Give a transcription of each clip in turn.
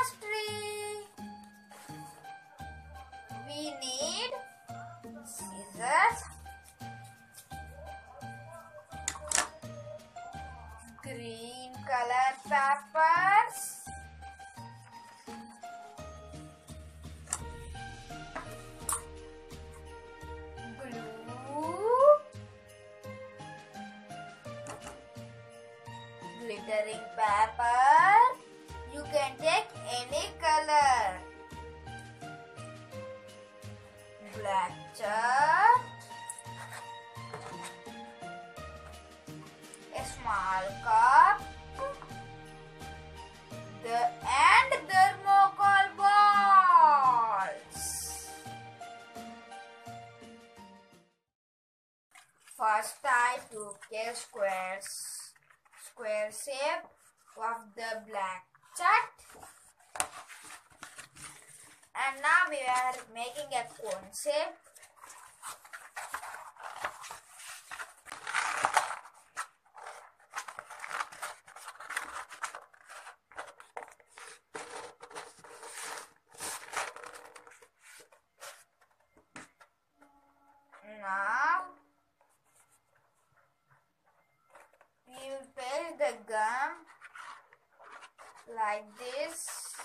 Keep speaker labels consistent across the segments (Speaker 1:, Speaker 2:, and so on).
Speaker 1: tree. We need scissors, green color peppers, glue, glittering paper. You can take any color. Black chalk, a small cup, and thermocol balls. First, I took a square shape of the black chalk. And now we are making a cone shape. Now we will paste the gum like this.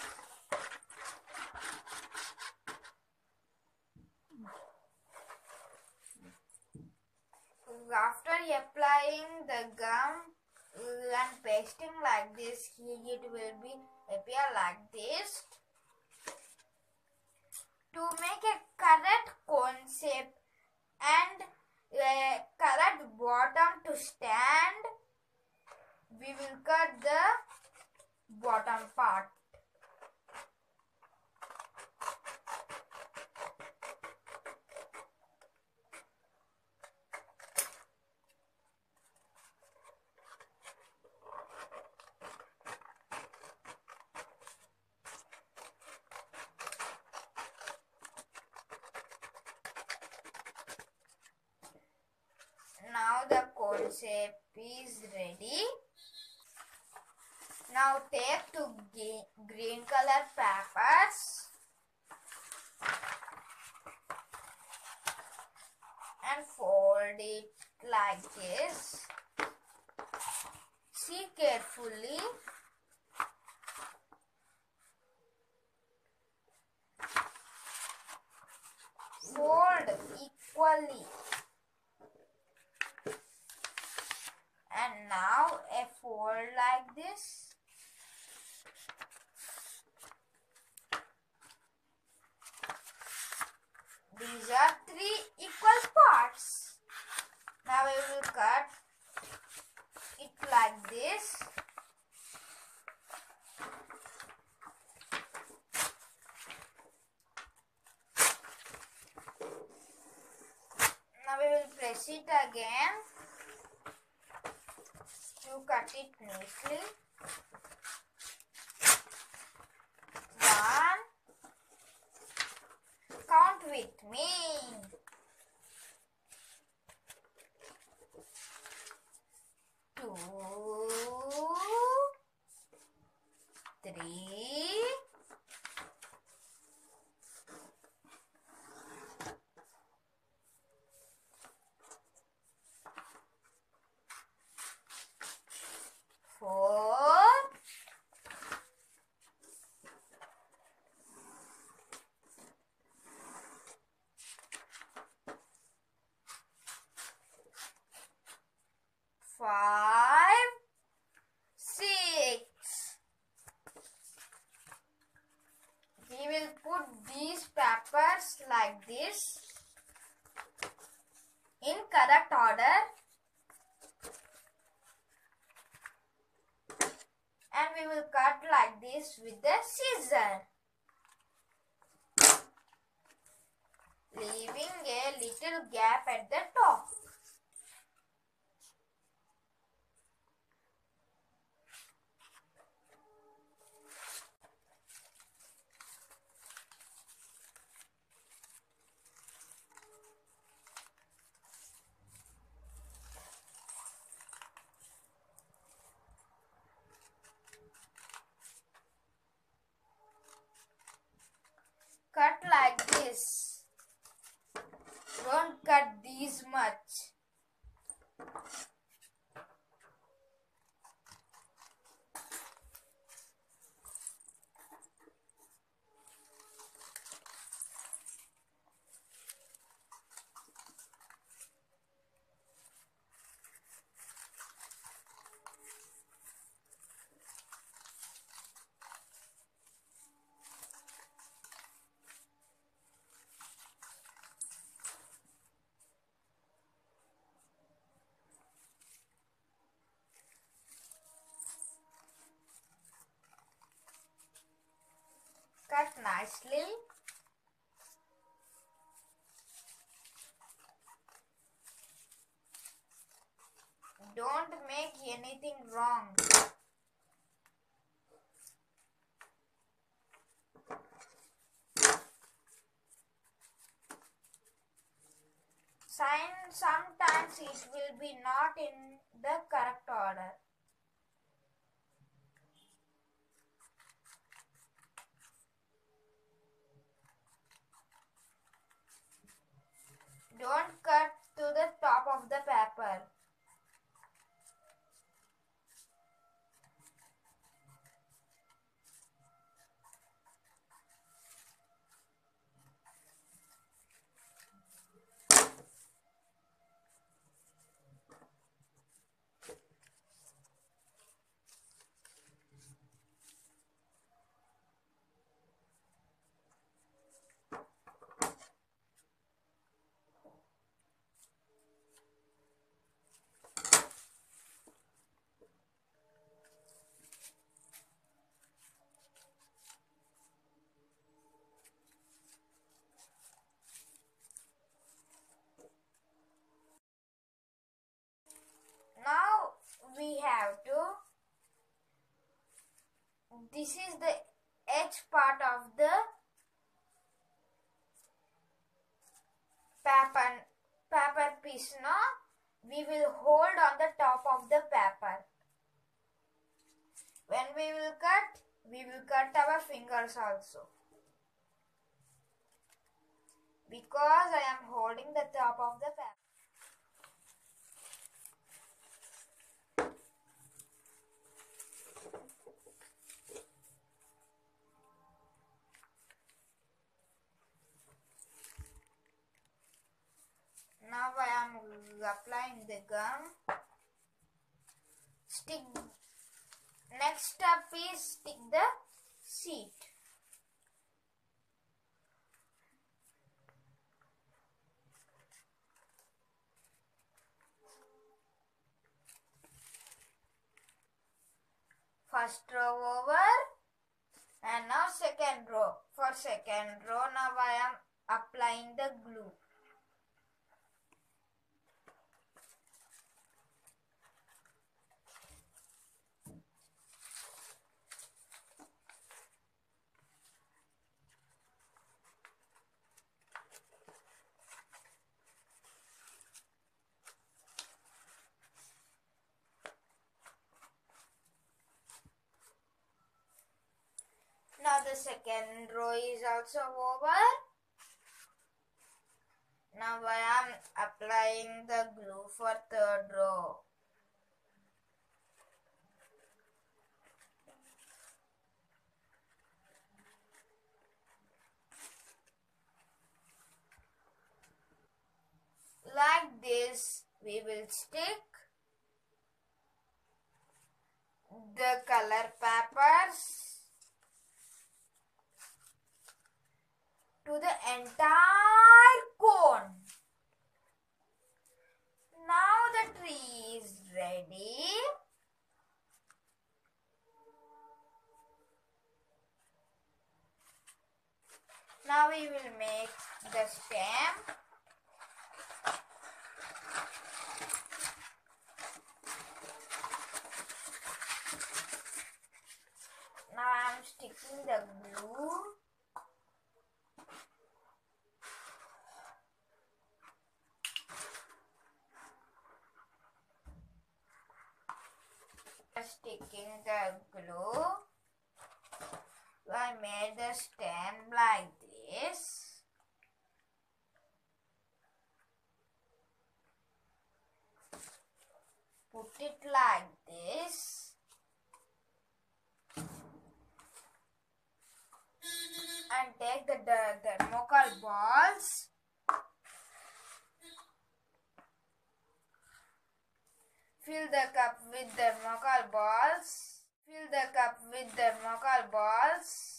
Speaker 1: After applying the gum and pasting like this, it will be appear like this. To make a correct cone shape and a correct bottom to stand, we will cut the bottom part. Now the cone shape is ready. Now take two green color peppers and fold it like this. See carefully. Fold equally. And now a fold like this. These are three equal parts. Now we will cut it like this. Now we will press it again to cut it neatly. 1. Count with me. 2, 3, 4, 5, 6. We will put these peppers like this in correct order. And we will cut like this with the scissor, leaving a little gap at the top. like this. Don't cut these much. Cut nicely. Don't make anything wrong. Sometimes it will be not in the correct order. Don't cut to the top of the paper. Now we have to, this is the edge part of the paper piece. Now we will hold on the top of the paper. When we will cut our fingers also. Because I am holding the top of the paper. Now I am applying the gum. Next step is stick the sheet. First row over and now second row. For second row now I am applying the glue. Now the second row is also over. Now I am applying the glue for third row. Like this, we will stick the color papers to the entire cone. Now the tree is ready. Now we will make the stem. Now I am sticking the glue. Sticking the glue. I made the stem like this. it like this. And take the thermocol balls. Fill the cup with thermocol balls. Fill the cup with thermocol balls.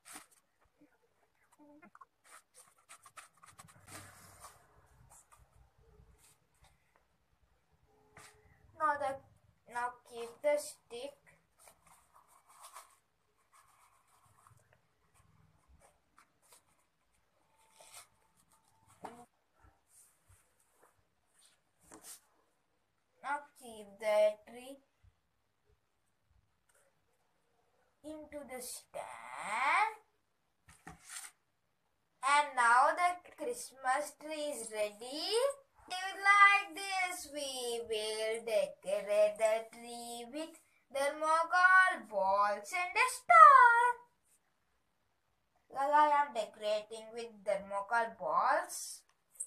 Speaker 1: Now keep the stick. Now keep the tree into the stand. And now the Christmas tree is ready. Like this, we will decorate the tree with thermocol balls and a star. I am decorating with thermocol balls.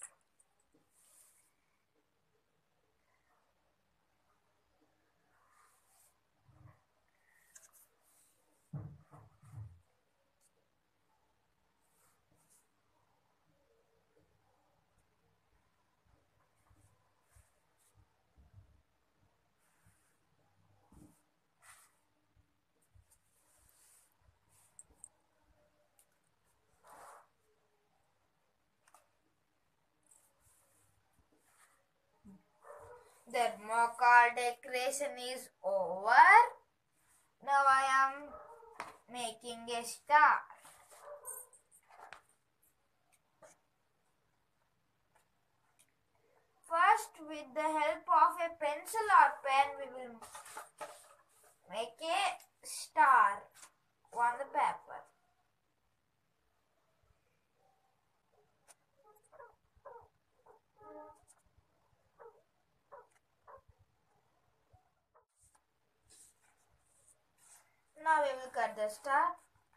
Speaker 1: Thermocol decoration is over. Now I am making a star. First, with the help of a pencil or pen, we will make a star on the paper. Now we will cut the star.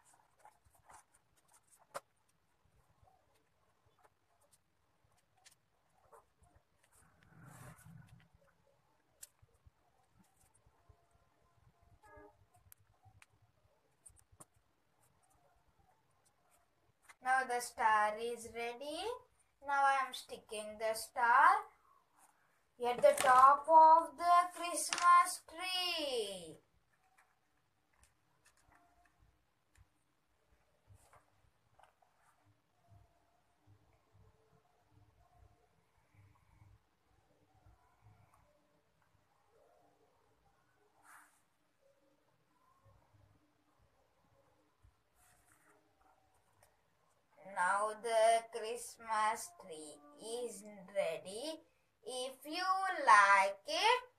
Speaker 1: Now the star is ready. Now I am sticking the star at the top of the Christmas tree. Now the Christmas tree is ready. If you like it,